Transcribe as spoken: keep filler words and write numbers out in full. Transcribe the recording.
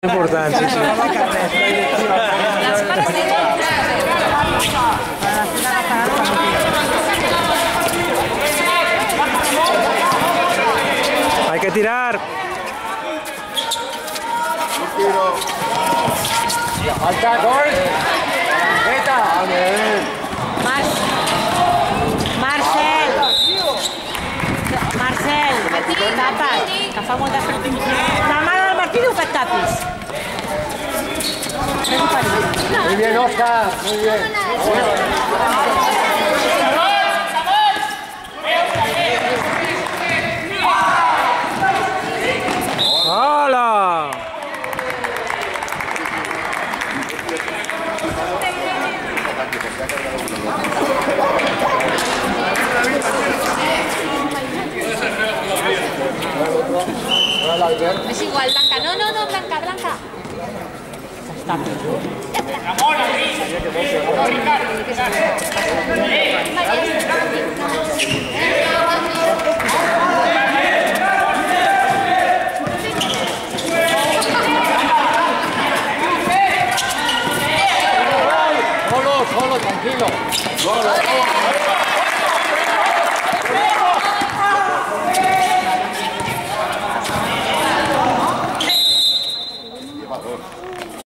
Importante, sí. Hay que tirar. Falta gol. Meta. Marcel. Marcel. Tapa't, que fa molta feina. La mare del Martí diu que et tapis. Muy bien, Oscar. Muy bien. ¡Hala! Es igual, Blanca. No, no, no, Blanca, Blanca. Solo, solo, tranquilo. Solo.